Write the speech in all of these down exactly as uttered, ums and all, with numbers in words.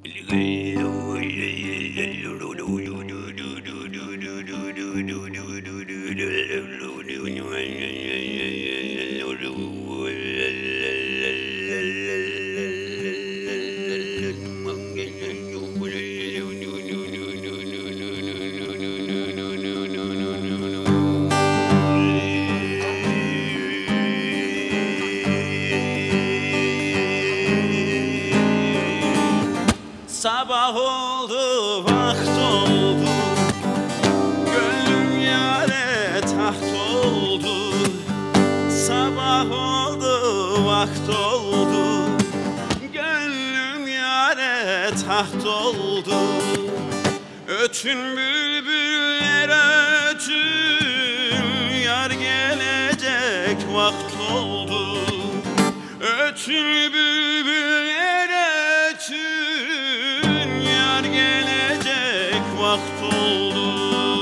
Sabah oldu, vakt oldu, gönlüm yâre taht oldu. Sabah oldu, vakt oldu, gönlüm yâre taht oldu. Ötün bülbüller ötün, yar gelecek vakt oldu. Ötün bülbüller ötün, yar gelecek vakt oldu.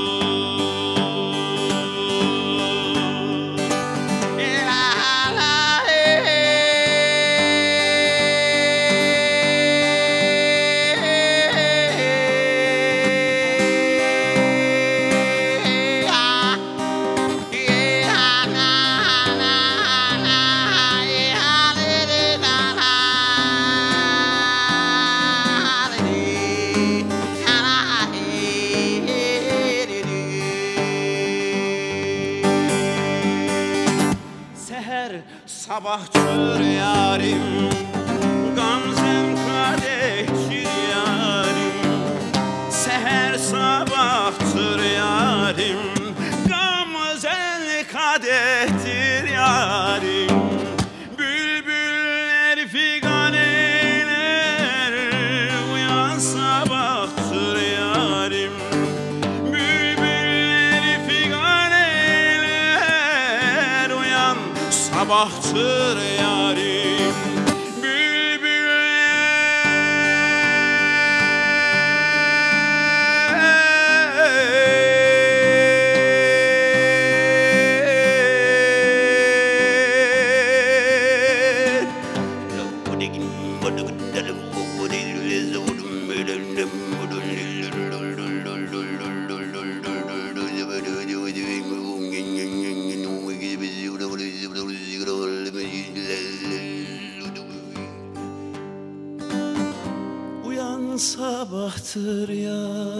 Sabahçır yarim, gamzem kadehçir yarim. Seher sabahtır yarim, gamzem kadehtir yarim. Bülbüller figan eyler, uyan sabahtır yarim. Bülbüller figan eyler, uyan sabahtır yarim. Uyan sabahtır ya.